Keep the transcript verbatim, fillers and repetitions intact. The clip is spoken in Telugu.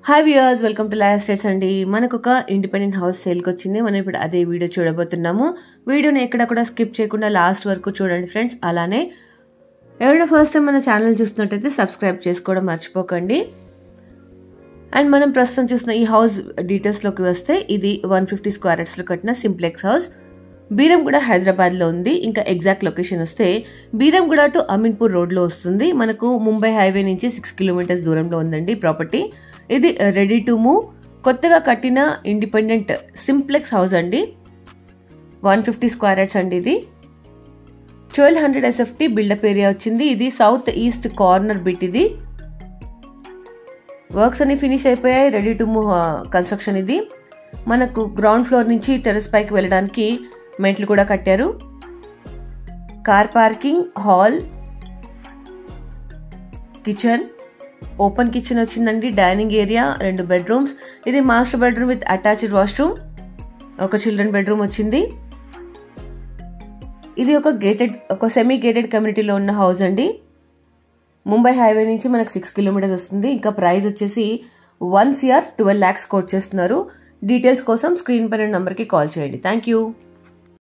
Hi viewers, welcome to Laya estates అండి. మనకు ఒక ఇండిపెండెంట్ హౌస్ సేల్కి వచ్చింది. మనం ఇప్పుడు అదే వీడియో చూడబోతున్నాము. వీడియోని ఎక్కడ కూడా స్కిప్ చేయకుండా లాస్ట్ వరకు చూడండి ఫ్రెండ్స్. అలానే ఎవరైనా ఫస్ట్ టైం మన ఛానల్ చూస్తున్నట్టయితే సబ్స్క్రైబ్ చేసుకోవడం మర్చిపోకండి. అండ్ మనం ప్రస్తుతం చూస్తున్న ఈ హౌస్ డీటెయిల్స్లోకి వస్తే ఇది వన్ ఫిఫ్టీ స్క్వేర్ యార్డ్స్లో కట్టిన సింప్లెక్స్ హౌస్. బీరంగూడ హైదరాబాద్లో ఉంది. ఇంకా ఎగ్జాక్ట్ లొకేషన్ వస్తే బీరంగూడ టు అమీన్పూర్ రోడ్లో వస్తుంది. మనకు ముంబై హైవే నుంచి సిక్స్ కిలోమీటర్స్ దూరంలో ఉందండి ప్రాపర్టీ. ఇది రెడీ టు మూవ్, కొత్తగా కట్టిన ఇండిపెండెంట్ సింప్లెక్స్ హౌస్ అండి. వన్ ఫిఫ్టీ స్క్వేర్ యార్డ్స్ అండి. ఇది twelve hundred SFT buildup area వచ్చింది. ఇది సౌత్ ఈస్ట్ కార్నర్ బిట్. ఇది వర్క్స్ అన్ని ఫినిష్ అయిపోయాయి. Ready to move construction. ఇది మనకు గ్రౌండ్ ఫ్లోర్ నుంచి టెర్రస్ పైకి వెళ్ళడానికి మెట్లు కూడా కట్టారు. Car parking, hall, kitchen, open kitchen వచ్చిందండి. డైనింగ్ ఏరియా, రెండు బెడ్రూమ్స్. ఇది master bedroom with attached washroom. ఒక చిల్డ్రన్ బెడ్రూమ్ వచ్చింది. ఇది ఒక గేటెడ్ ఒక సెమీ గేటెడ్ కమ్యూనిటీలో ఉన్న హౌస్ అండి. ముంబై హైవే నుంచి మనకు సిక్స్ కిలోమీటర్స్ వస్తుంది. ఇంకా ప్రైస్ వచ్చేసి one CR twelve lakhs quote చేస్తున్నారు. డీటెయిల్స్ కోసం స్క్రీన్ పైన నంబర్కి కాల్ చేయండి. Thank you.